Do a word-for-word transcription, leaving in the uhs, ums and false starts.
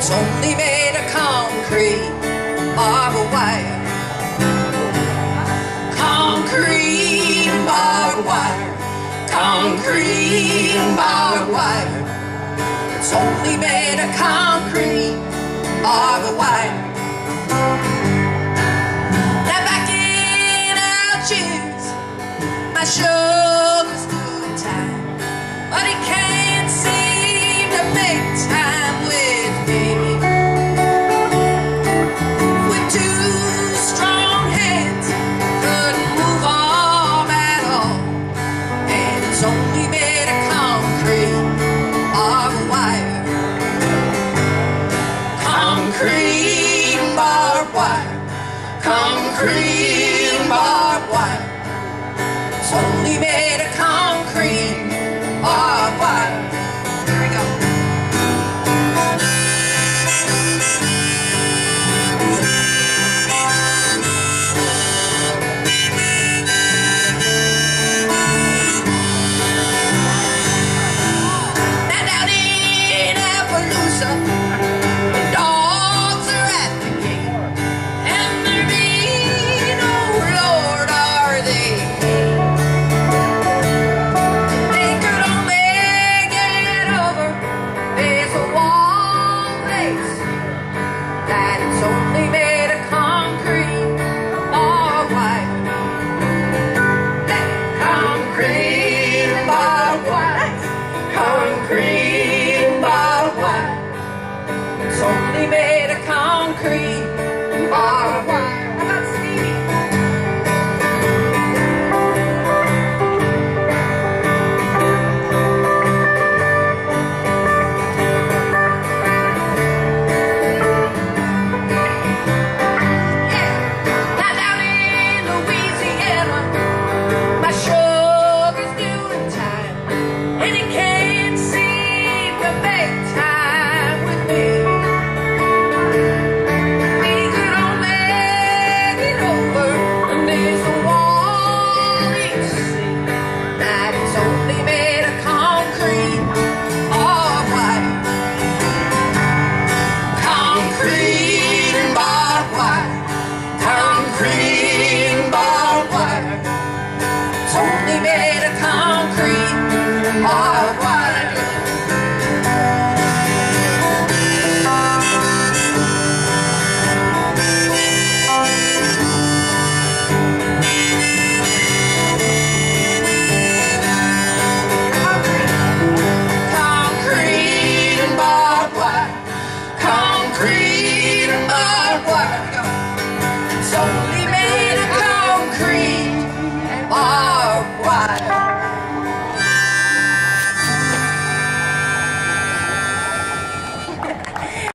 It's only made of concrete, barbed wire. Concrete and barbed wire. Concrete and barbed wire. It's only made of concrete, barbed wire. Now back in our shoes, my shoulders good time, but he can't seem to make time with me. With two strong hands, couldn't move on at all, and it's only made